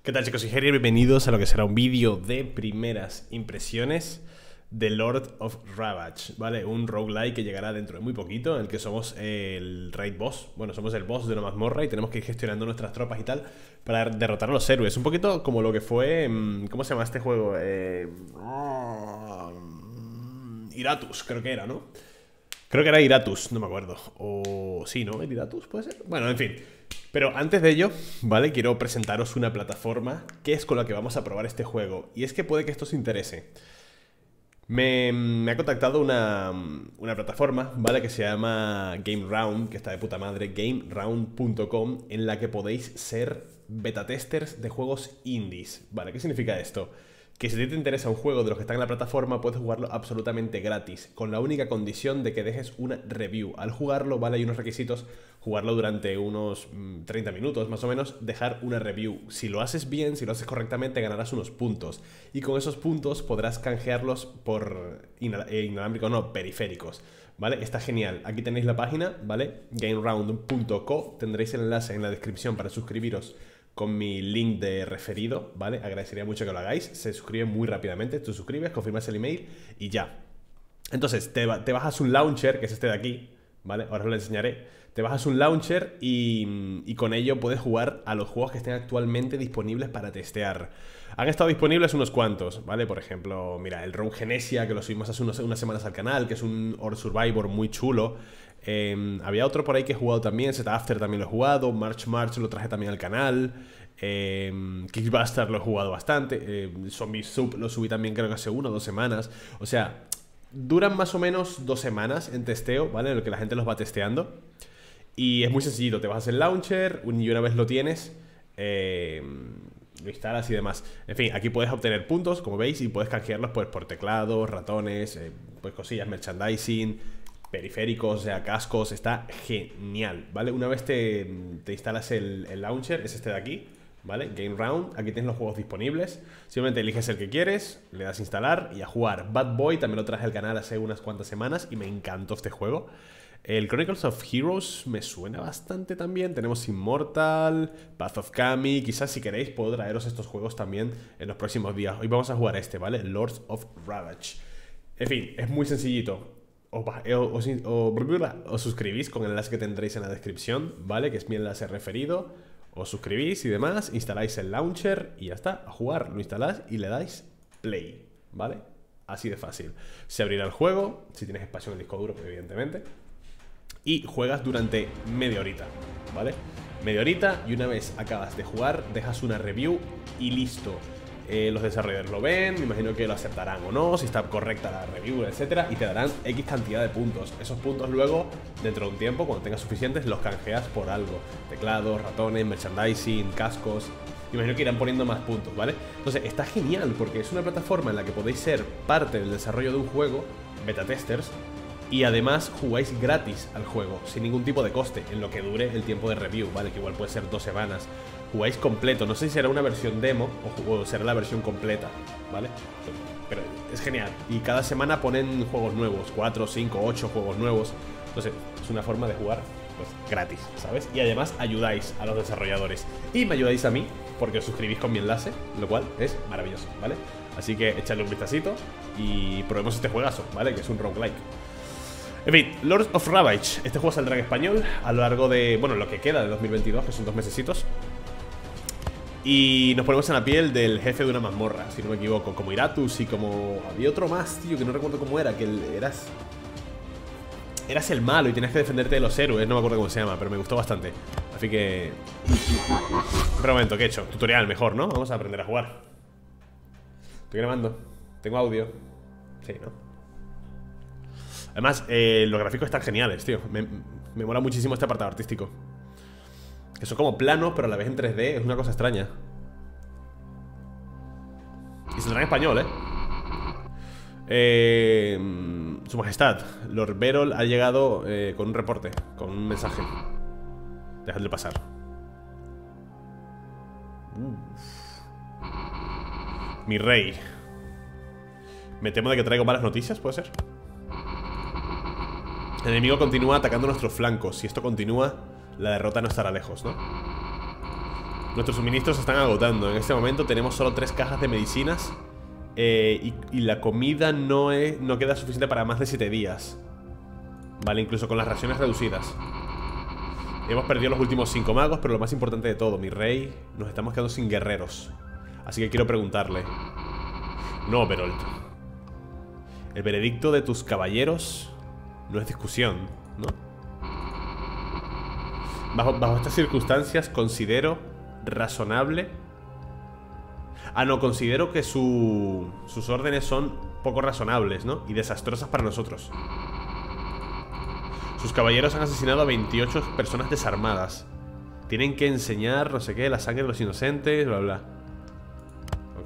¿Qué tal, chicos? Soy Jerry, bienvenidos a lo que será un vídeo de primeras impresiones de Lord of Ravage, ¿vale? Un roguelike que llegará dentro de muy poquito, en el que somos el raid boss. Bueno, somos el boss de una mazmorra y tenemos que ir gestionando nuestras tropas y tal para derrotar a los héroes. Un poquito como lo que fue... ¿cómo se llama este juego? Iratus, creo que era, ¿no? Creo que era Iratus, no me acuerdo. O... sí, ¿no? ¿El Iratus puede ser? Bueno, en fin. Pero antes de ello, ¿vale? Quiero presentaros una plataforma que es con la que vamos a probar este juego. Y es que puede que esto os interese. Me ha contactado una plataforma, ¿vale? Que se llama GameRound, que está de puta madre, GameRound.com, en la que podéis ser beta testers de juegos indies, ¿vale? ¿Qué significa esto? Que si a ti te interesa un juego de los que están en la plataforma, puedes jugarlo absolutamente gratis, con la única condición de que dejes una review. Al jugarlo, ¿vale? Hay unos requisitos, jugarlo durante unos 30 minutos más o menos, dejar una review. Si lo haces bien, si lo haces correctamente, ganarás unos puntos. Y con esos puntos podrás canjearlos por inalámbricos, no, periféricos, ¿vale? Está genial. Aquí tenéis la página, ¿vale? GameRound.co, tendréis el enlace en la descripción para suscribiros con mi link de referido, ¿vale? Agradecería mucho que lo hagáis. Se suscribe muy rápidamente. Tú suscribes, confirmas el email y ya. Entonces, te bajas un launcher, que es este de aquí, ¿vale? Ahora os lo enseñaré. Te bajas un launcher y con ello puedes jugar a los juegos que estén actualmente disponibles para testear. Han estado disponibles unos cuantos, ¿vale? Por ejemplo, mira, el Rogue Genesia, que lo subimos hace unas semanas al canal, que es un Horde Survivor muy chulo. Había otro por ahí que he jugado también, Set After también lo he jugado, March lo traje también al canal, Kickbuster lo he jugado bastante, Zombie Soup lo subí también creo que hace 1 o 2 semanas. O sea, duran más o menos 2 semanas en testeo, ¿vale? En lo que la gente los va testeando. Y es muy sencillito, te bajas el launcher y una vez lo tienes, lo instalas y demás. En fin, aquí puedes obtener puntos, como veis, y puedes canjearlos pues, por teclados, ratones, pues cosillas, merchandising, periféricos, o sea, cascos. Está genial, ¿vale? Una vez te instalas el launcher, es este de aquí, ¿vale? GameRound, aquí tienes los juegos disponibles. Simplemente eliges el que quieres, le das a instalar y a jugar. Bad Boy también lo traje al canal hace unas cuantas semanas y me encantó este juego. El Chronicles of Heroes me suena bastante también. Tenemos Immortal, Path of Kami. Quizás si queréis puedo traeros estos juegos también en los próximos días. Hoy vamos a jugar este, ¿vale? Lords of Ravage. En fin, es muy sencillito. Os suscribís con el enlace que tendréis en la descripción, ¿vale? Que es mi enlace referido. Os suscribís y demás, instaláis el launcher y ya está, a jugar. Lo instalás y le dais play, ¿vale? Así de fácil. Se abrirá el juego, si tienes espacio en el disco duro, evidentemente. Y juegas durante media horita, ¿vale? Media horita y una vez acabas de jugar, dejas una review y listo. Los desarrolladores lo ven, me imagino que lo aceptarán o no, si está correcta la review, etcétera, y te darán X cantidad de puntos. Esos puntos luego, dentro de un tiempo, cuando tengas suficientes, los canjeas por algo. Teclados, ratones, merchandising, cascos. Me imagino que irán poniendo más puntos, ¿vale? Entonces, está genial porque es una plataforma en la que podéis ser parte del desarrollo de un juego, beta testers, y además jugáis gratis al juego, sin ningún tipo de coste, en lo que dure el tiempo de review, ¿vale? Que igual puede ser 2 semanas. Jugáis completo, no sé si será una versión demo o será la versión completa, ¿vale? Pero es genial. Y cada semana ponen juegos nuevos, 4, 5, 8 juegos nuevos. Entonces, es una forma de jugar, pues, gratis, ¿sabes? Y además ayudáis a los desarrolladores. Y me ayudáis a mí, porque os suscribís con mi enlace, lo cual es maravilloso, ¿vale? Así que echadle un vistacito y probemos este juegazo, ¿vale? Que es un roguelike. En fin, Lords of Ravage. Este juego saldrá en español a lo largo de, bueno, lo que queda de 2022, que son 2 mesecitos. Y nos ponemos en la piel del jefe de una mazmorra, si no me equivoco, como Iratus y como... había otro más, tío, que no recuerdo cómo era, que eras el malo y tenías que defenderte de los héroes, no me acuerdo cómo se llama, pero me gustó bastante. Así que... Pero un momento, ¿qué he hecho? Tutorial mejor, ¿no? Vamos a aprender a jugar. Estoy grabando, tengo audio. Sí, ¿no? Además, los gráficos están geniales, tío. Me mola muchísimo este apartado artístico. Que son como planos, pero a la vez en 3D. Es una cosa extraña. Y saldrá en español, Su Majestad, Lord Verol ha llegado con un reporte, con un mensaje. Dejadle pasar. Mi rey. Me temo de que traigo malas noticias, ¿puede ser? El enemigo continúa atacando nuestros flancos. Si esto continúa, la derrota no estará lejos, ¿no? Nuestros suministros se están agotando. En este momento tenemos solo 3 cajas de medicinas. Y la comida no queda suficiente para más de 7 días. Vale, incluso con las raciones reducidas. Hemos perdido los últimos 5 magos, pero lo más importante de todo, mi rey, nos estamos quedando sin guerreros. Así que quiero preguntarle. No, Berold. El veredicto de tus caballeros no es discusión, ¿no? Bajo estas circunstancias considero razonable. No, considero que sus órdenes son poco razonables, ¿no? Y desastrosas para nosotros. Sus caballeros han asesinado a 28 personas desarmadas. Tienen que enseñar, no sé qué, la sangre de los inocentes, bla, bla. Ok.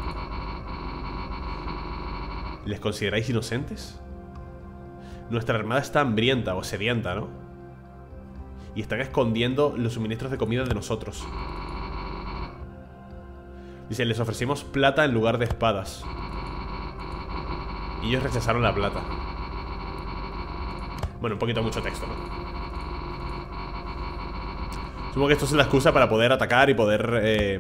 ¿Les consideráis inocentes? Nuestra armada está hambrienta o sedienta, ¿no? Y están escondiendo los suministros de comida de nosotros. Dice, les ofrecimos plata en lugar de espadas. Y ellos rechazaron la plata. Bueno, un poquito mucho texto, ¿no? Supongo que esto es la excusa para poder atacar y poder...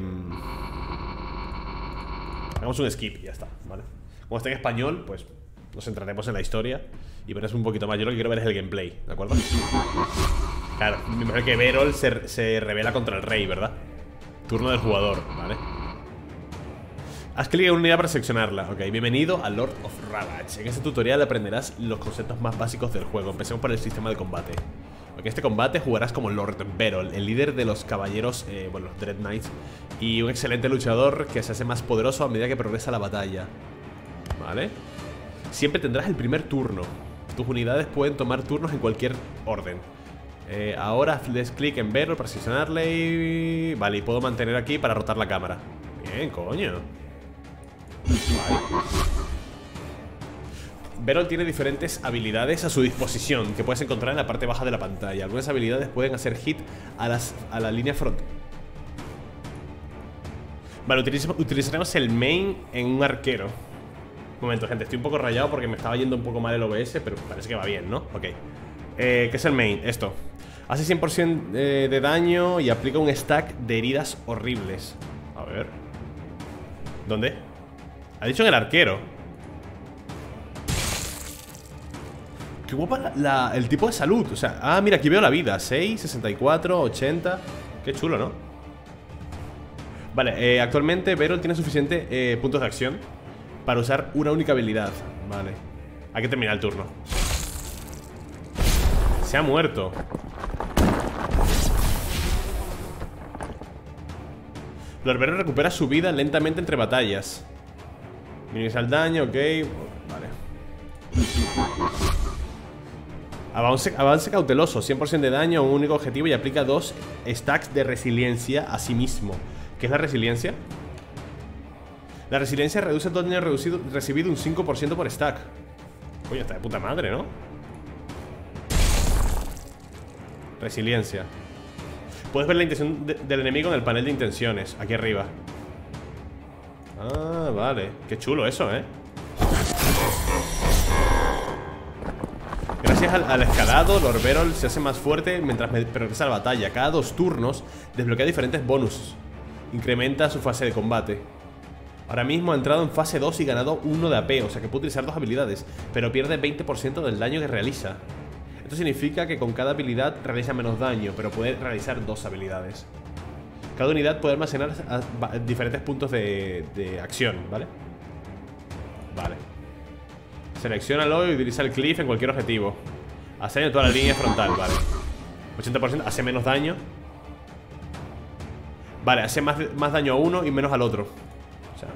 Hagamos un skip y ya está, ¿vale? Como está en español, pues nos centraremos en la historia y verás un poquito más. Yo lo que quiero ver es el gameplay, ¿de acuerdo? Claro, me parece que Berold se revela contra el rey, ¿verdad? Turno del jugador, ¿vale? Haz clic en una unidad para seleccionarla. Ok, bienvenido a Lord of Ravage. En este tutorial aprenderás los conceptos más básicos del juego. Empecemos por el sistema de combate. En este combate jugarás como Lord Berold, el líder de los caballeros, bueno, los Dread Knights, y un excelente luchador que se hace más poderoso a medida que progresa la batalla. ¿Vale? Siempre tendrás el primer turno. Tus unidades pueden tomar turnos en cualquier orden. Ahora les clic en Berold para seleccionarle y... Vale, y puedo mantener aquí para rotar la cámara. Bien, coño. Berold tiene diferentes habilidades a su disposición que puedes encontrar en la parte baja de la pantalla. Algunas habilidades pueden hacer hit a la línea frontal. Vale, utilizaremos el main en un arquero. Un momento, gente, estoy un poco rayado porque me estaba yendo un poco mal el OBS, pero parece que va bien, ¿no? Ok. ¿Qué es el main? Esto. Hace 100% de daño y aplica un stack de heridas horribles. A ver. ¿Dónde? Ha dicho en el arquero. Qué guapa el tipo de salud. O sea, mira, aquí veo la vida. 6, 64, 80. Qué chulo, ¿no? Vale, actualmente Berold tiene suficiente puntos de acción para usar una única habilidad. Vale. Hay que terminar el turno. Se ha muerto. Lord Berold recupera su vida lentamente entre batallas. Minimiza el daño, ok. Vale. Avance cauteloso, 100% de daño a un único objetivo y aplica 2 stacks de resiliencia a sí mismo. ¿Qué es la resiliencia? La resiliencia reduce el daño recibido un 5% por stack. Coño, está de puta madre, ¿no? Resiliencia. Puedes ver la intención del enemigo en el panel de intenciones, aquí arriba. Vale. Qué chulo eso, ¿eh? Gracias al escalado, Lord Berold se hace más fuerte mientras progresa la batalla. Cada 2 turnos desbloquea diferentes bonus. Incrementa su fase de combate. Ahora mismo ha entrado en fase 2 y ganado 1 de AP, o sea que puede utilizar 2 habilidades, pero pierde 20% del daño que realiza. Esto significa que con cada habilidad realiza menos daño, pero puede realizar 2 habilidades. Cada unidad puede almacenar diferentes puntos de acción, ¿vale? Vale. Selecciónalo y utiliza el cliff en cualquier objetivo. Hace daño en toda la línea frontal, vale. 80%, hace menos daño. Vale, hace más daño a uno y menos al otro. O sea,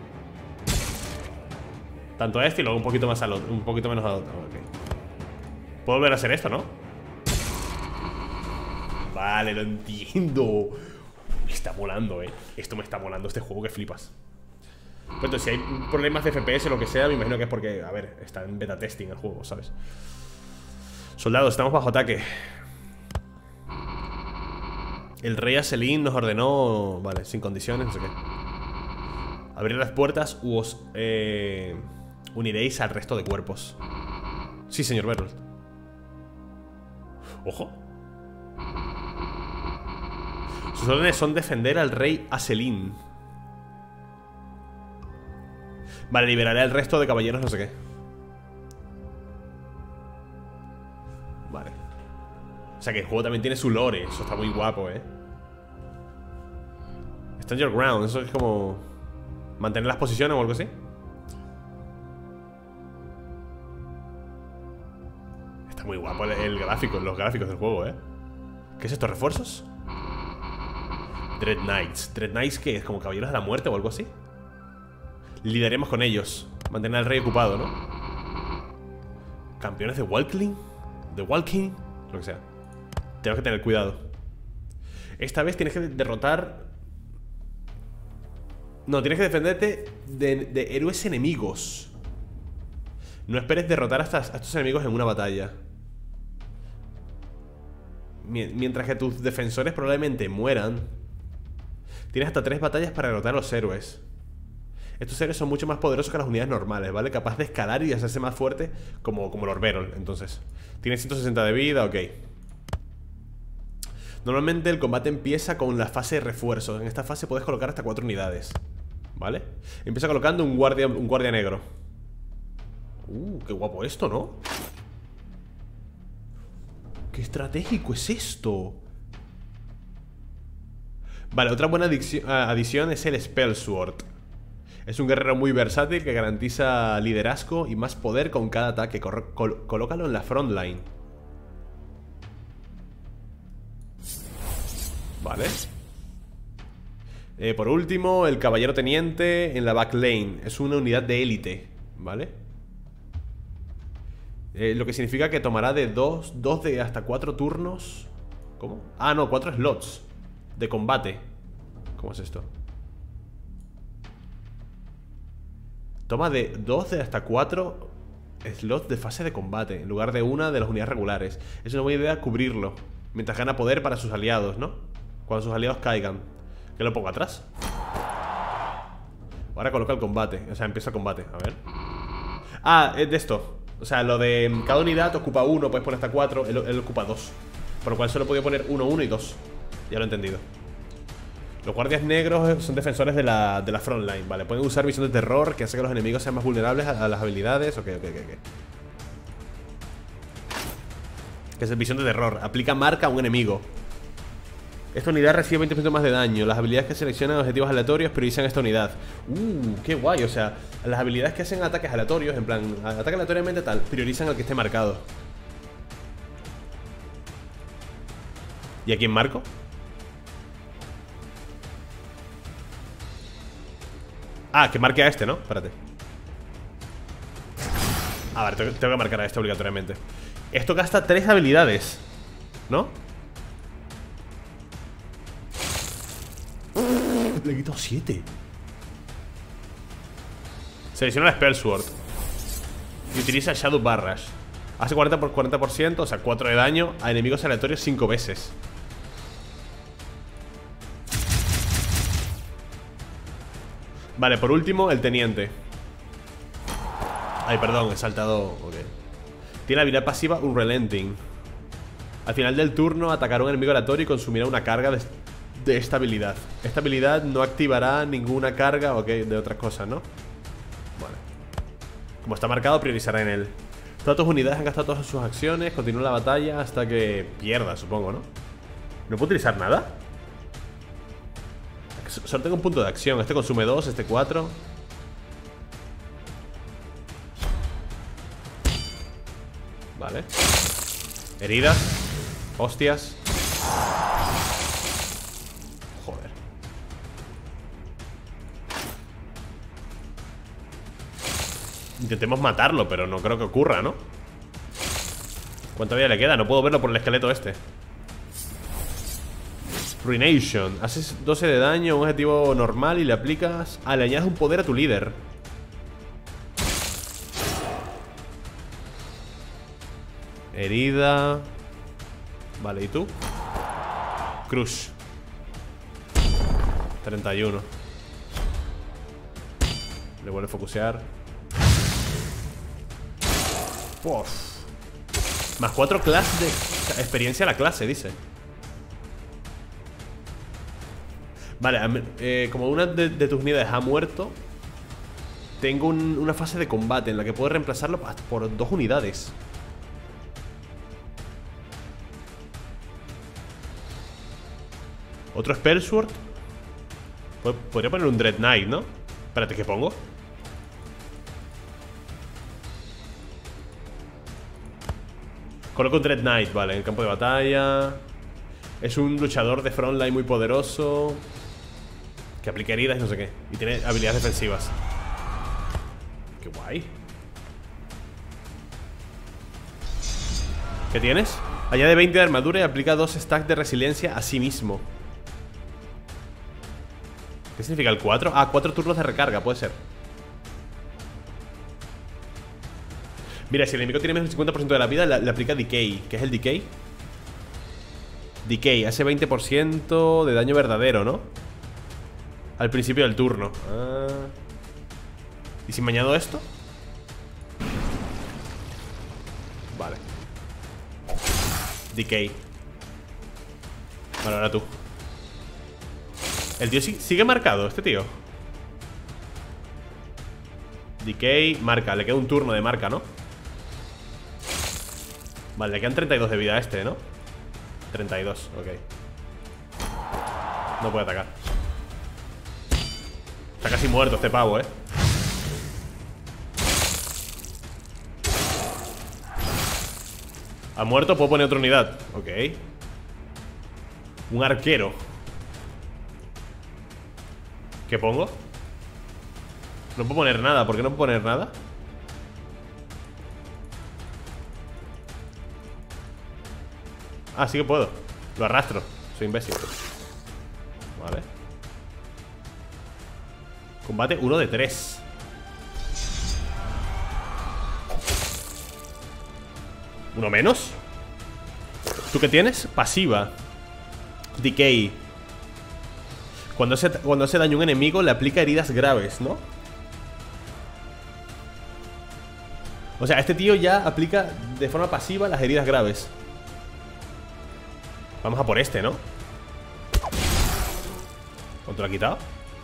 tanto a este y luego un poquito más al otro, un poquito menos al otro. Okay. Puedo volver a hacer esto, ¿no? Vale, lo entiendo. Me está molando, esto me está molando, este juego que flipas. Pero entonces, si hay problemas de FPS o lo que sea, me imagino que es porque, a ver, está en beta testing el juego, ¿sabes? Soldados, estamos bajo ataque. El rey Aselin nos ordenó, vale, sin condiciones, no sé qué, abrir las puertas u os uniréis al resto de cuerpos. Sí, señor Berold. Ojo. Sus órdenes son defender al rey Aselin. Vale, liberaré al resto de caballeros no sé qué. Vale. O sea que el juego también tiene su lore. Eso está muy guapo, Stand your ground. Eso es como mantener las posiciones o algo así. Está muy guapo el gráfico, los gráficos del juego, ¿Qué es esto? ¿Refuerzos? Dread Knights. ¿Dread Knights qué es? ¿Como caballeros de la muerte o algo así? Lidiaremos con ellos. Mantener al rey ocupado, ¿no? Campeones de Walking. De Walking. Lo que sea. Tenemos que tener cuidado. Esta vez tienes que derrotar... No, tienes que defenderte de héroes enemigos. No esperes derrotar a estos enemigos en una batalla. Mientras que tus defensores probablemente mueran. Tienes hasta 3 batallas para derrotar a los héroes. Estos héroes son mucho más poderosos que las unidades normales, ¿vale? Capaz de escalar y hacerse más fuerte como Lord Beryl, entonces. Tiene 160 de vida, ok. Normalmente el combate empieza con la fase de refuerzos. En esta fase puedes colocar hasta 4 unidades, ¿vale? Empieza colocando un guardia negro. Qué guapo esto, ¿no? Qué estratégico es esto. Vale, otra buena adición es el Spell Sword. Es un guerrero muy versátil que garantiza liderazgo y más poder con cada ataque. Colócalo en la frontline. Vale. Por último, el caballero teniente en la backlane. Es una unidad de élite, ¿vale? Lo que significa que tomará de 2 de hasta 4 turnos. ¿Cómo? Ah, no, 4 slots de combate. ¿Cómo es esto? Toma de 2 de hasta 4 slots de fase de combate en lugar de una de las unidades regulares. Es una buena idea cubrirlo mientras gana poder para sus aliados, ¿no? Cuando sus aliados caigan. ¿Qué lo pongo atrás? Ahora coloca el combate. O sea, empieza el combate, a ver. Ah, es de esto. O sea, lo de cada unidad ocupa 1. Puedes poner hasta 4, él ocupa 2. Por lo cual solo podía poner 1, 1 y 2. Ya lo he entendido. Los guardias negros son defensores de la frontline, vale. Pueden usar visión de terror, que hace que los enemigos sean más vulnerables a las habilidades. Ok. ¿Qué es visión de terror? Aplica marca a un enemigo. Esta unidad recibe 20% más de daño. Las habilidades que seleccionan objetivos aleatorios priorizan esta unidad. Qué guay, o sea, las habilidades que hacen ataques aleatorios, en plan, ataque aleatoriamente tal, priorizan al que esté marcado. ¿Y a quién marco? Ah, que marque a este, ¿no? Espérate. A ver, tengo que marcar a este obligatoriamente. Esto gasta 3 habilidades, ¿no? Le he quitado 7. Selecciona el Spell Sword y utiliza Shadow Barrage. Hace 40%, o sea, 4 de daño a enemigos aleatorios 5 veces. Vale, por último, el teniente. Ay, perdón, he saltado. Ok. Tiene la habilidad pasiva Unrelenting. Al final del turno atacará un enemigo aleatorio y consumirá una carga de esta habilidad. Esta habilidad no activará ninguna carga, ok, de otras cosas, ¿no? Vale. Como está marcado, priorizará en él. Todas tus unidades han gastado todas sus acciones. Continúa la batalla hasta que pierda, supongo, ¿no? ¿No puedo utilizar nada? Solo tengo un punto de acción. Este consume 2, este 4. Vale. Heridas. Hostias. Joder. Intentemos matarlo, pero no creo que ocurra, ¿no? ¿Cuánta vida le queda? No puedo verlo por el esqueleto este. Ruination. Haces 12 de daño a un objetivo normal y le aplicas... Ah, le añades un poder a tu líder. Herida. Vale, ¿y tú? Crush. 31. Le vuelve a focusear. Uf. Más 4 clases de experiencia a la clase, dice. Vale, como una de tus unidades ha muerto, tengo una fase de combate en la que puedo reemplazarlo por 2 unidades. Otro Spellsword. Podría poner un Dread Knight, ¿no? Espérate, ¿qué pongo? Coloco un Dread Knight, vale, en el campo de batalla. Es un luchador de frontline muy poderoso, que aplica heridas y no sé qué. Y tiene habilidades defensivas. Qué guay. ¿Qué tienes? Añade 20 de armadura y aplica 2 stacks de resiliencia a sí mismo. ¿Qué significa el 4? Ah, 4 turnos de recarga, puede ser. Mira, si el enemigo tiene menos del 50% de la vida, le aplica Decay. ¿Qué es el Decay? Decay, hace 20% de daño verdadero, ¿no? Al principio del turno. ¿Y si me añado esto? Vale. Decay. Vale, ahora tú. El tío sigue marcado, este tío. Decay, marca, le queda un turno de marca, ¿no? Vale, le quedan 32 de vida a este, ¿no? 32, ok. No puede atacar. Está casi muerto este pavo, ¿eh? Ha muerto, puedo poner otra unidad. Ok. Un arquero. ¿Qué pongo? No puedo poner nada. ¿Por qué no puedo poner nada? Ah, sí que puedo. Lo arrastro. Soy imbécil. Vale. Combate 1 de 3. ¿Uno menos? ¿Tú qué tienes? Pasiva. Decay. Cuando hace daño a un enemigo, le aplica heridas graves, ¿no? O sea, este tío ya aplica de forma pasiva las heridas graves. Vamos a por este, ¿no? ¿Cuánto lo ha quitado?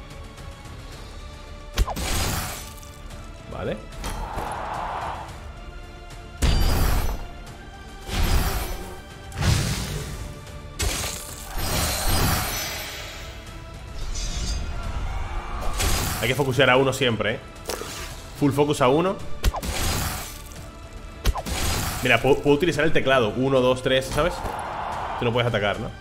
Vale. Hay que focusear a uno siempre, ¿eh? Full focus a uno. Mira, puedo utilizar el teclado. 1, 2, 3, ¿sabes? Tú no puedes atacar, ¿no?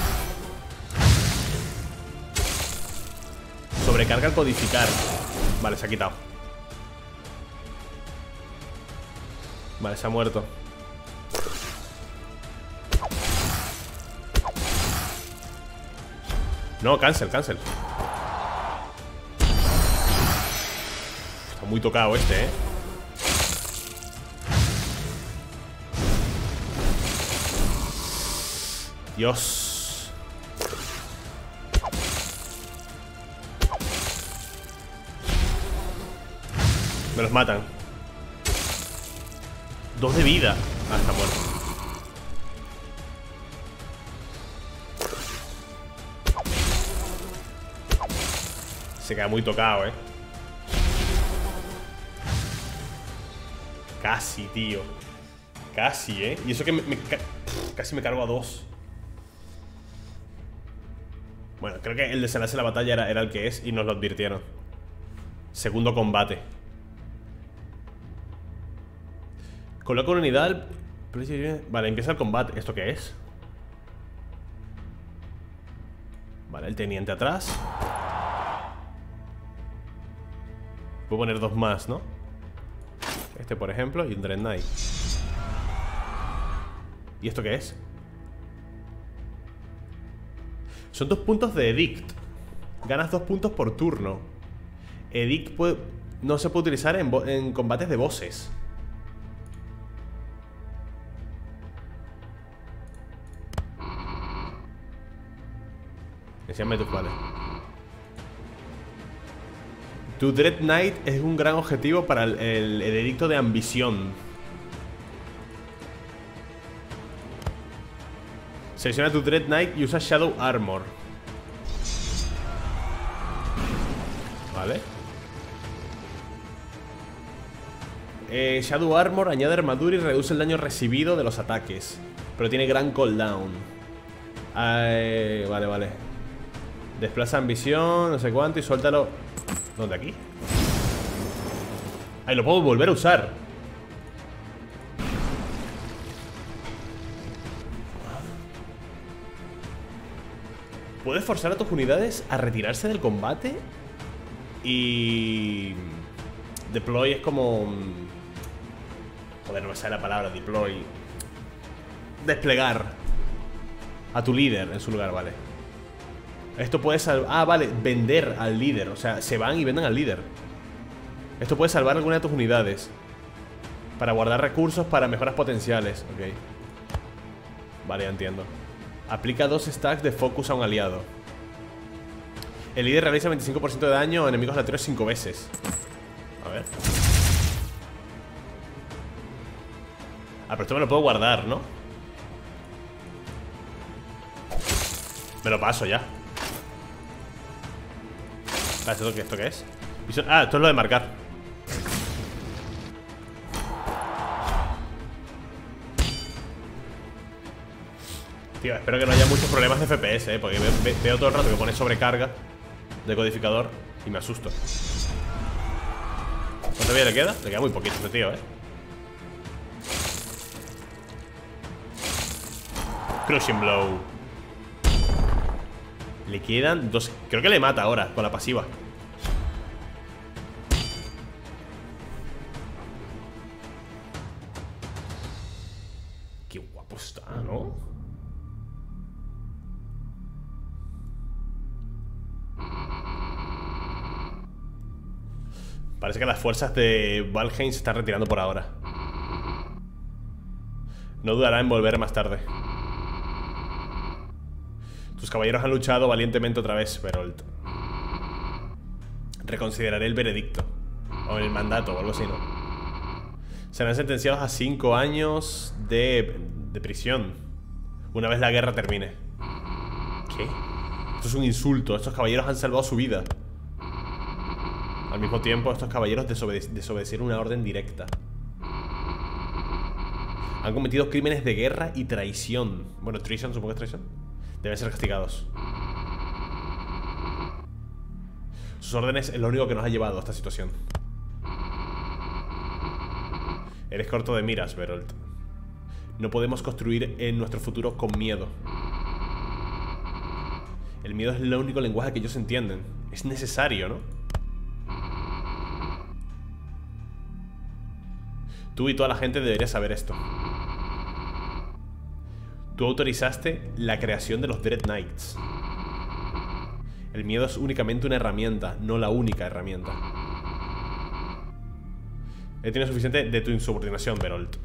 Sobrecarga al codificar. Vale, se ha quitado. Vale, se ha muerto. No, cancel. Está muy tocado este, ¿eh? Dios. Me los matan. 2 de vida. Ah, está muerto. Se queda muy tocado, Casi, tío. Casi, Y eso que casi me cargo a 2. Bueno, creo que el desenlace de la batalla era el que es y nos lo advirtieron. Segundo combate. Coloca una unidad. Vale, empieza el combate. ¿Esto qué es? Vale, el teniente atrás. Puedo poner 2 más, ¿no? Este, por ejemplo, y un Dread Knight. ¿Y esto qué es? Son 2 puntos de Edict. Ganas 2 puntos por turno. Edict no se puede utilizar en combates de bosses. Enséñame tus vale. Tu Dread Knight es un gran objetivo para el edicto de ambición. Selecciona tu Dread Knight y usa Shadow Armor. Vale. Shadow Armor añade armadura y reduce el daño recibido de los ataques, pero tiene gran cooldown. Vale, vale. Desplaza ambición, no sé cuánto, y suéltalo. ¿Dónde? ¿Aquí? Ahí lo puedo volver a usar. Puedes forzar a tus unidades a retirarse del combate. Y... deploy es como... joder, no me sale la palabra deploy. Desplegar a tu líder en su lugar, vale. Esto puede salvar... ah, vale, vender al líder. O sea, se van y venden al líder. Esto puede salvar alguna de tus unidades para guardar recursos para mejoras potenciales. Ok. Vale, ya entiendo. Aplica 2 stacks de focus a un aliado. El líder realiza 25% de daño a enemigos aleatorios 5 veces. A ver. Ah, pero esto me lo puedo guardar, ¿no? Me lo paso ya. Ah, ¿esto qué es? Ah, esto es lo de marcar. Tío, espero que no haya muchos problemas de FPS, porque veo todo el rato que pone sobrecarga de codificador y me asusto. ¿Cuánto vida le queda? Le queda muy poquito este tío, Crushing Blow. Le quedan 2. Creo que le mata ahora con la pasiva. Qué guapo está, ¿no? Parece que las fuerzas de Valheim se están retirando por ahora. No dudará en volver más tarde. Tus caballeros han luchado valientemente otra vez, Berold. Reconsideraré el veredicto. O el mandato, o algo así, ¿no? Serán sentenciados a 5 años de prisión una vez la guerra termine. ¿Qué? Esto es un insulto. Estos caballeros han salvado su vida. Al mismo tiempo, estos caballeros desobedecieron una orden directa. Han cometido crímenes de guerra y traición. Bueno, treason, supongo que es traición. Deben ser castigados. Sus órdenes es lo único que nos ha llevado a esta situación. Eres corto de miras, Berold. No podemos construir en nuestro futuro con miedo. El miedo es el único lenguaje que ellos entienden. Es necesario, ¿no? Tú y toda la gente deberías saber esto. Tú autorizaste la creación de los Dread Knights. El miedo es únicamente una herramienta, no la única herramienta. He tenido suficiente de tu insubordinación, Berold.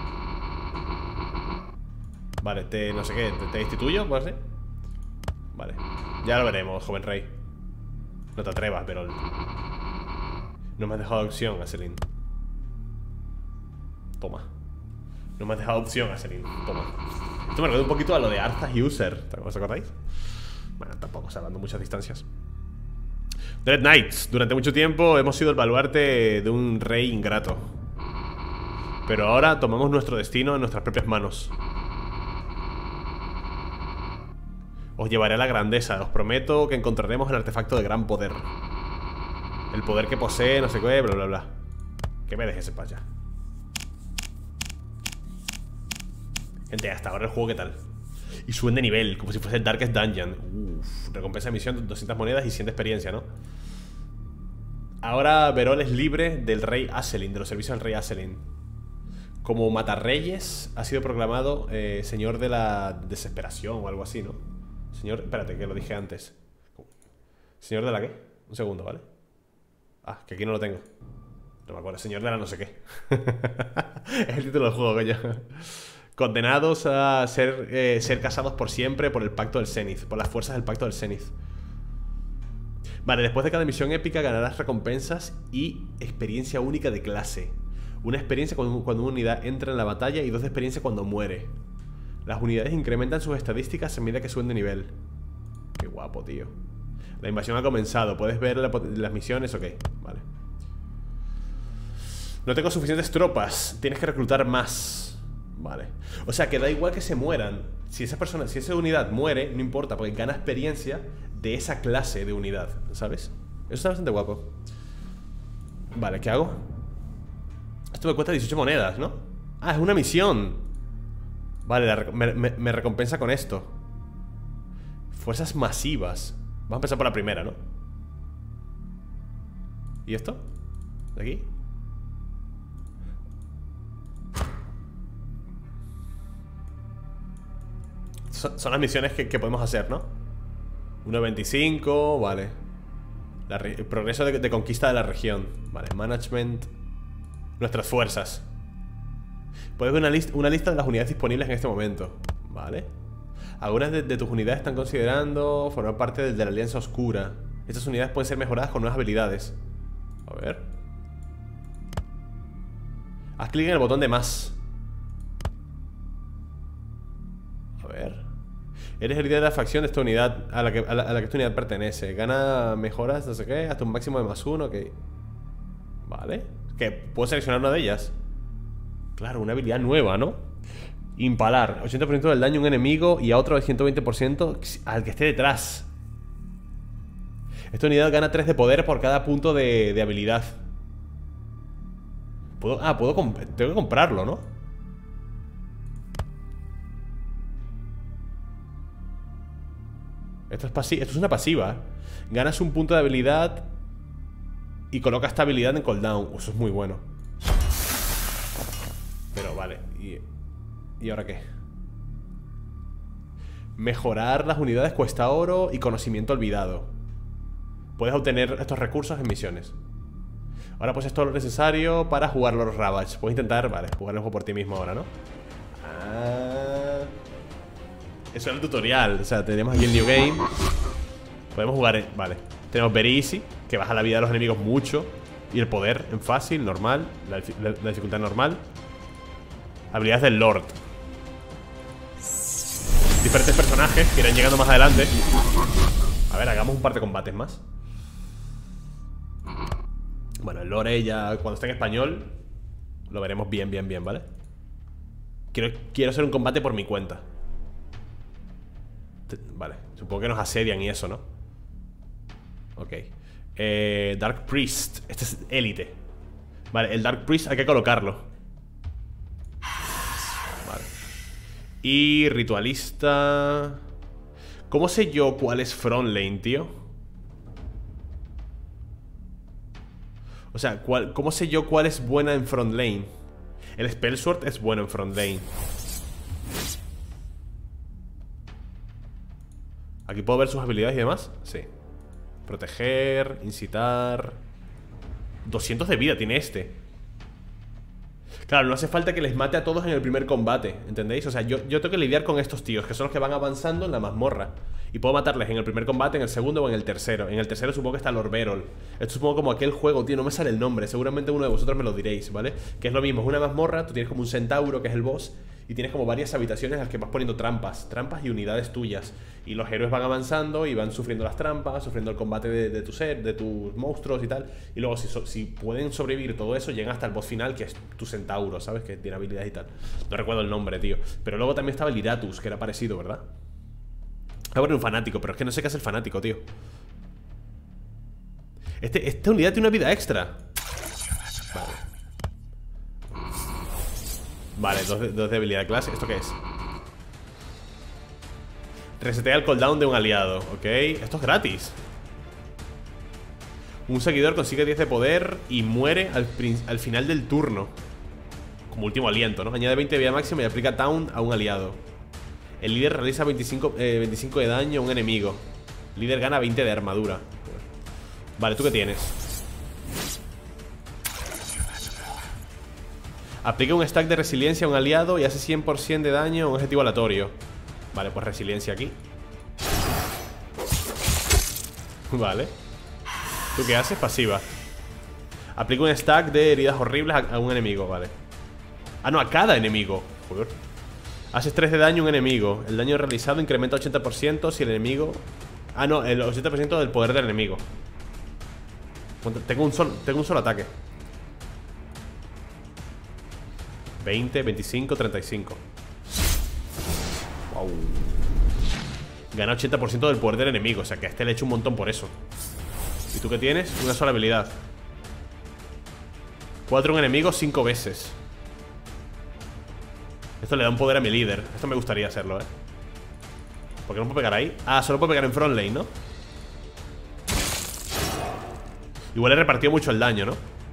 Vale, no sé qué, ¿te destituyo? ¿Puede ser? Vale, ya lo veremos, joven rey. No te atrevas, Berold. No me has dejado opción, Aselin. Toma. No me has dejado opción, Aselin. Toma. Esto me recuerda un poquito a lo de Arthas y User. ¿Os acordáis? Bueno, tampoco salvando muchas distancias. Dread Knights. Durante mucho tiempo hemos sido el baluarte de un rey ingrato. Pero ahora tomamos nuestro destino en nuestras propias manos. Os llevaré a la grandeza. Os prometo que encontraremos el artefacto de gran poder. El poder que posee, no sé qué, bla, bla, bla. Que me dejes en paz ya. Gente, hasta ahora el juego, ¿qué tal? Y suben de nivel, como si fuese Darkest Dungeon. Uff, recompensa de misión, 200 monedas y 100 de experiencia, ¿no? Ahora Berold es libre del rey Aselin, de los servicios del rey Aselin. Como matarreyes, ha sido proclamado señor de la desesperación o algo así, ¿no? Señor, espérate, que lo dije antes. ¿Señor de la qué? Un segundo, ¿vale? Ah, que aquí no lo tengo. No me acuerdo, señor de la no sé qué. Es el título del juego, coño. Condenados a ser casados por siempre por el Pacto del Zenith, por las fuerzas del Pacto del Zenith. Vale, después de cada misión épica ganarás recompensas y experiencia única de clase. Una experiencia cuando una unidad entra en la batalla y 2 de experiencia cuando muere. Las unidades incrementan sus estadísticas a medida que suben de nivel. Qué guapo, tío. La invasión ha comenzado. ¿Puedes ver las misiones? Ok, vale. No tengo suficientes tropas. Tienes que reclutar más. Vale. O sea, que da igual que se mueran. Si esa persona, si esa unidad muere, no importa, porque gana experiencia de esa clase de unidad, ¿sabes? Eso está bastante guapo. Vale, ¿qué hago? Esto me cuesta 18 monedas, ¿no? Ah, es una misión. Vale, me recompensa con esto. Fuerzas masivas. Vamos a empezar por la primera, ¿no? ¿Y esto? ¿De aquí? Son las misiones que podemos hacer, ¿no? 1.25, vale. El progreso de conquista de la región. Vale, management. Nuestras fuerzas. Puedes ver una lista de las unidades disponibles en este momento. Vale. Algunas de tus unidades están considerando formar parte de la Alianza Oscura. Estas unidades pueden ser mejoradas con nuevas habilidades. A ver. Haz clic en el botón de más. A ver. Eres el líder de la facción de esta unidad a la que esta unidad pertenece. Gana mejoras, no sé qué, hasta un máximo de +1, ok. Vale. ¿Qué? ¿Puedo seleccionar una de ellas? Claro, una habilidad nueva, ¿no? Impalar. 80% del daño a un enemigo y a otro de 120% al que esté detrás. Esta unidad gana 3 de poder por cada punto de habilidad. Tengo que comprarlo, ¿no? Esto es una pasiva. Ganas un punto de habilidad y coloca esta habilidad en cooldown. Eso es muy bueno. Pero vale. ¿Y ahora qué? Mejorar las unidades cuesta oro y conocimiento olvidado. Puedes obtener estos recursos en misiones. Ahora pues es todo lo necesario para jugar los Ravage. Puedes intentar, vale, jugar el juego por ti mismo ahora, ¿no? Eso era el tutorial. O sea, tenemos aquí el New Game. Podemos jugar vale. Tenemos Very Easy, que baja la vida de los enemigos mucho. Y el poder en fácil, normal. La dificultad normal. Habilidades del Lord. Diferentes personajes que irán llegando más adelante. A ver, hagamos un par de combates más. Bueno, el lore ya cuando esté en español lo veremos bien, ¿vale? Quiero hacer un combate por mi cuenta. Vale, supongo que nos asedian y eso, ¿no? Ok. Dark Priest. Este es élite. Vale, el Dark Priest hay que colocarlo. Vale. Y ritualista. ¿Cómo sé yo cuál es front lane, tío? O sea, ¿cómo sé yo cuál es buena en front lane? El Spellsword es bueno en front lane. ¿Aquí puedo ver sus habilidades y demás? Sí. Proteger, incitar. 200 de vida tiene este. Claro, no hace falta que les mate a todos en el primer combate, ¿entendéis? O sea, yo tengo que lidiar con estos tíos, que son los que van avanzando en la mazmorra. Y puedo matarles en el primer combate, en el segundo o en el tercero. En el tercero supongo que está Lord Verol. Esto supongo como aquel juego, tío, no me sale el nombre. Seguramente uno de vosotros me lo diréis, ¿vale? Que es lo mismo, es una mazmorra, tú tienes como un centauro, que es el boss. Y tienes como varias habitaciones en las que vas poniendo trampas y unidades tuyas. Y los héroes van avanzando y van sufriendo las trampas, sufriendo el combate de tu ser, de tus monstruos y tal. Y luego si pueden sobrevivir todo eso, llegan hasta el boss final, que es tu centauro, ¿sabes? Que tiene habilidades y tal. No recuerdo el nombre, tío. Pero luego también estaba el Iratus, que era parecido, ¿verdad? Ahora un fanático, pero es que no sé qué hace el fanático, tío. Esta unidad tiene una vida extra. Vale. Vale, dos de habilidad clase. ¿Esto qué es? Resetea el cooldown de un aliado. Ok, esto es gratis. Un seguidor consigue 10 de poder y muere al final del turno. Como último aliento, ¿no? Añade 20 de vida máxima y aplica Taunt a un aliado. El líder realiza 25 de daño a un enemigo. El líder gana 20 de armadura. Vale, ¿tú qué tienes? Aplica un stack de resiliencia a un aliado y hace 100% de daño a un objetivo aleatorio. Vale, pues resiliencia aquí. Vale. ¿Tú qué haces? Pasiva. Aplica un stack de heridas horribles a un enemigo, vale. Ah, no, a cada enemigo. Joder. Haces 3 de daño a un enemigo. El daño realizado incrementa 80% si el enemigo Ah, no, el 80% del poder del enemigo. Tengo un solo ataque. 20, 25, 35. Wow. Gana 80% del poder del enemigo. O sea que a este le he hecho un montón por eso. ¿Y tú qué tienes? Una sola habilidad. 4 en enemigo 5 veces. Esto le da un poder a mi líder. Esto me gustaría hacerlo, ¿por qué no puedo pegar ahí? Ah, solo puedo pegar en front lane, ¿no? Igual he repartido mucho el daño, ¿no?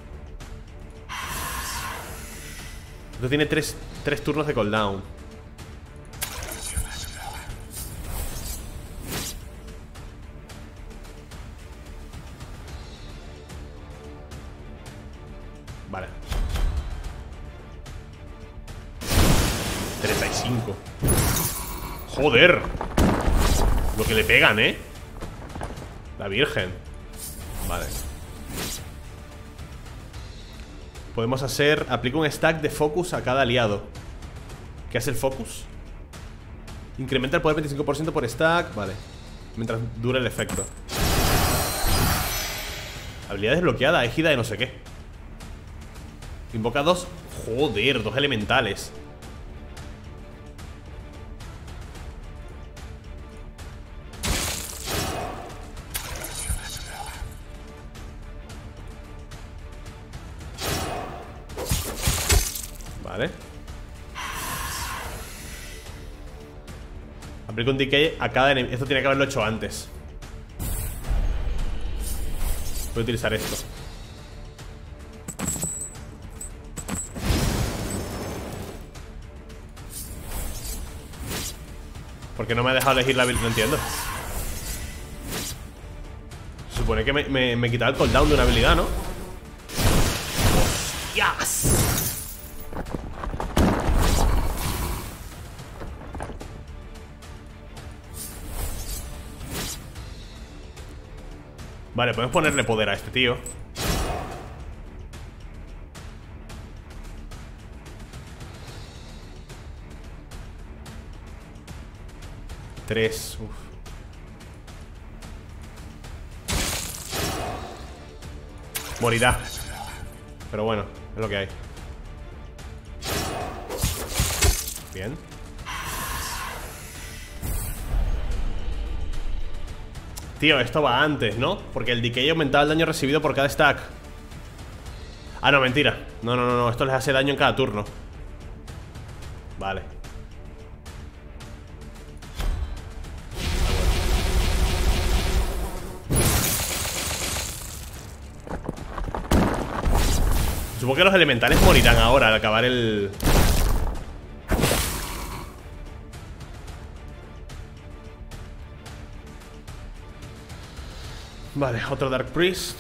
Esto tiene 3 turnos de cooldown. Vale. 35. Joder. Lo que le pegan, La virgen. Vale. Podemos hacer... Aplica un stack de focus a cada aliado. ¿Qué hace el focus? Incrementa el poder 25% por stack. Vale. Mientras dure el efecto. Habilidad desbloqueada, égida de no sé qué. Invoca 2. Joder, 2 elementales. Vale. Aplico un decay a cada enemigo. Esto tiene que haberlo hecho antes. Voy a utilizar esto. ¿Por qué no me ha dejado elegir la habilidad? No entiendo. Se supone que me quitaba el cooldown de una habilidad, ¿no? ¡Hostias! Vale, podemos ponerle poder a este tío. Tres. Uf. Morirá. Pero bueno, es lo que hay. Bien. Tío, esto va antes, ¿no? Porque el decay aumentaba el daño recibido por cada stack. Ah, no, mentira. No, esto les hace daño en cada turno. Vale. Supongo que los elementales morirán ahora al acabar el... Vale, otro Dark Priest.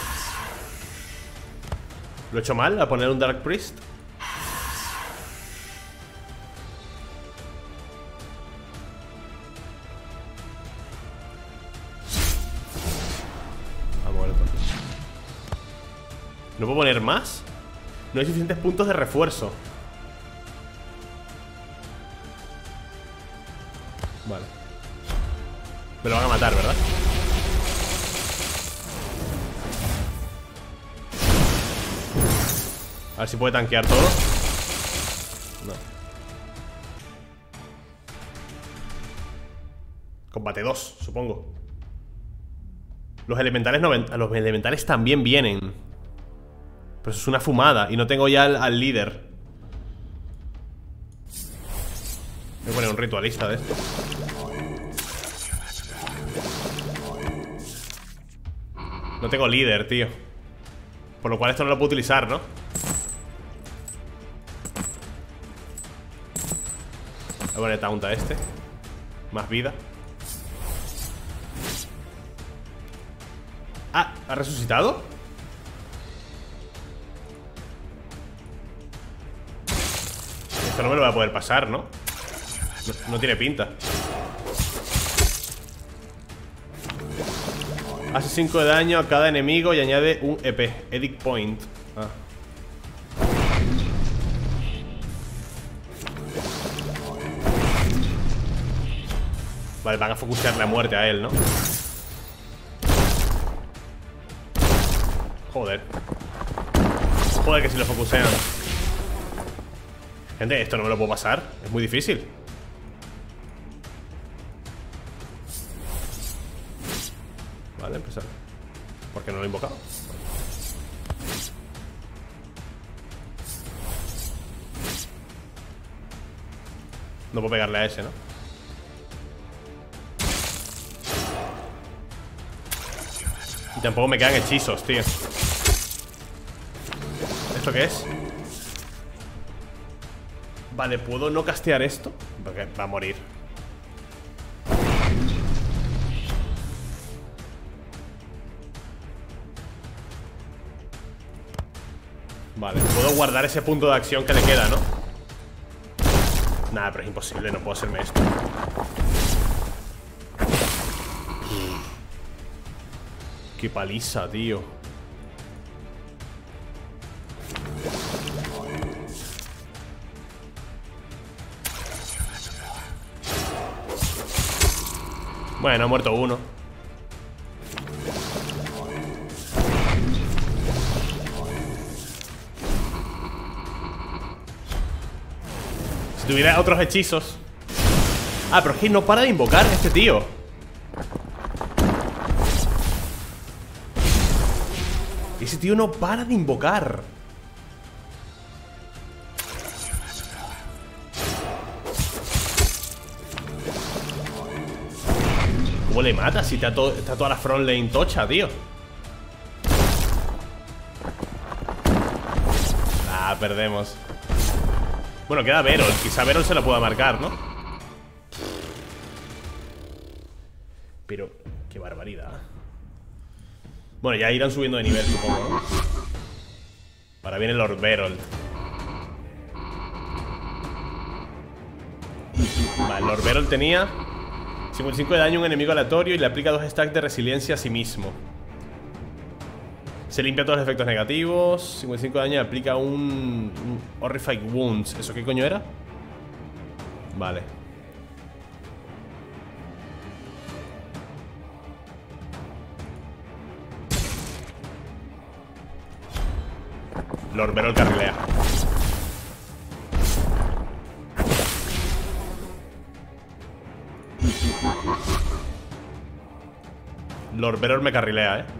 ¿Lo he hecho mal a poner un Dark Priest? Vamos a ver. ¿No puedo poner más? No hay suficientes puntos de refuerzo. Vale. Me lo van a matar, ¿verdad? A ver si puede tanquear todo. No. Combate 2, supongo. Los elementales no ven. Los elementales también vienen. Pero eso es una fumada. Y no tengo ya al líder. Voy a poner un ritualista de esto. No tengo líder, tío. Por lo cual esto no lo puedo utilizar, ¿no? Voy a poner taunt a este. Más vida. Ah, ¿ha resucitado? Esto no me lo voy a poder pasar, ¿no? No tiene pinta. Hace 5 de daño a cada enemigo y añade un EP. Edict Point. Ah. Vale, van a focusearle a muerte a él, ¿no? Joder. Joder, que si lo focusean. Gente, esto no me lo puedo pasar. Es muy difícil. Vale, empezar. ¿Por qué no lo he invocado? No puedo pegarle a ese, ¿no? Y tampoco me quedan hechizos, tío. ¿Esto qué es? Vale, ¿puedo no castear esto? Porque va a morir. Vale, puedo guardar ese punto de acción que le queda, ¿no? Nada, pero es imposible, no puedo hacerme esto. Qué paliza, tío. Bueno, ha muerto uno. Si tuviera otros hechizos. Ah, pero es que no para de invocar este tío. Ese tío no para de invocar. ¿Cómo le mata si está toda la front lane tocha, tío? Ah, perdemos. Bueno, queda Verol. Quizá Verol se la pueda marcar, ¿no? Pero, qué barbaridad. Bueno, ya irán subiendo de nivel, supongo, ¿no? Ahora viene Lord Verol. Vale, Lord Verol tenía 55 de daño a un enemigo aleatorio y le aplica 2 stacks de resiliencia a sí mismo. Se limpia todos los efectos negativos. 55 de daño y aplica un Horrific Wounds. ¿Eso qué coño era? Vale. Lord Verol carrilea. Lord Verol me carrilea, eh.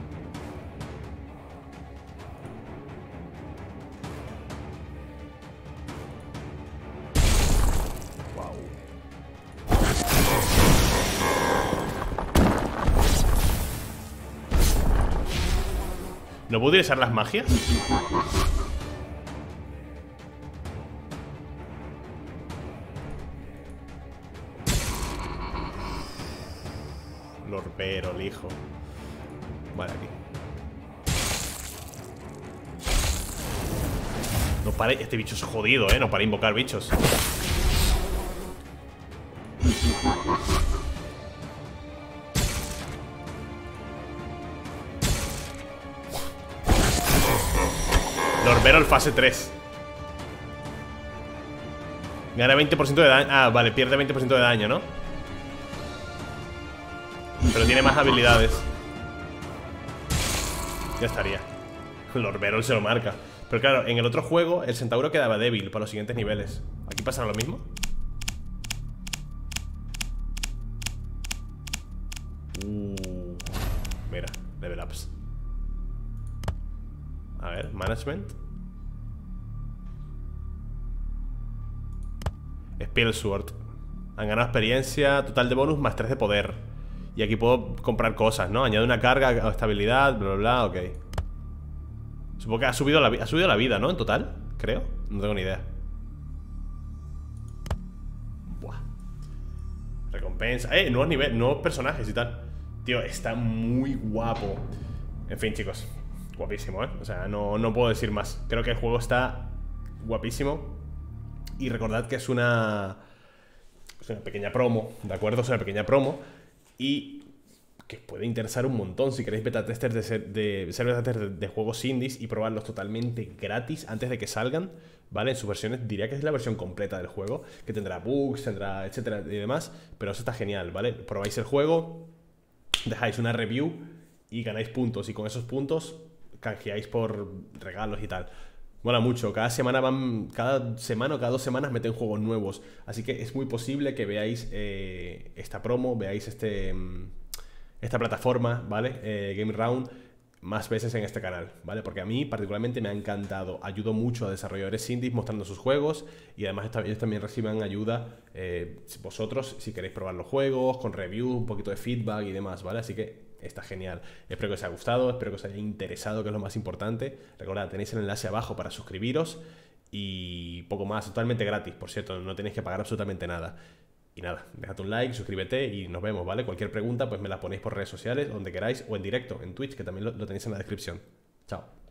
Wow. ¿No puedo utilizar las magias? Lord Verol, hijo. Vale, aquí. No pare. Este bicho es jodido, no para invocar bichos. Lord Verol fase 3. Gana 20% de daño. Ah, vale, pierde 20% de daño, ¿no? Pero tiene más habilidades. Ya estaría. Lord Verol se lo marca. Pero claro, en el otro juego el centauro quedaba débil para los siguientes niveles. ¿Aquí pasará lo mismo? Mira, level ups. A ver, management. Spell Sword. Han ganado experiencia, total de bonus más 3 de poder. Y aquí puedo comprar cosas, ¿no? Añade una carga o estabilidad, bla, bla, bla, ok. Supongo que ha subido la vida, ¿no? En total, creo. No tengo ni idea. Buah. Recompensa. Nuevos niveles, nuevos personajes y tal. Tío, está muy guapo. En fin, chicos. Guapísimo, ¿eh? O sea, no puedo decir más. Creo que el juego está guapísimo. Y recordad que es una pequeña promo, ¿de acuerdo? Es una pequeña promo. Y que os puede interesar un montón si queréis beta testers ser beta testers de juegos indies y probarlos totalmente gratis antes de que salgan, ¿vale? En sus versiones, diría que es la versión completa del juego, que tendrá bugs, tendrá etcétera y demás, pero eso está genial, ¿vale? Probáis el juego, dejáis una review y ganáis puntos, y con esos puntos canjeáis por regalos y tal. Mola mucho, cada semana o cada 2 semanas meten juegos nuevos, así que es muy posible que veáis esta promo, veáis esta plataforma, ¿vale? Game Round más veces en este canal, ¿vale? Porque a mí particularmente me ha encantado. Ayudo mucho a desarrolladores indies mostrando sus juegos, y además ellos también reciben ayuda, vosotros, si queréis probar los juegos, con review, un poquito de feedback y demás, ¿vale? Así que está genial. Espero que os haya gustado, espero que os haya interesado, que es lo más importante. Recordad, tenéis el enlace abajo para suscribiros y poco más, totalmente gratis, por cierto, no tenéis que pagar absolutamente nada. Y nada, dejad un like, suscríbete y nos vemos, ¿vale? Cualquier pregunta pues me la ponéis por redes sociales, donde queráis, o en directo, en Twitch, que también lo tenéis en la descripción. Chao.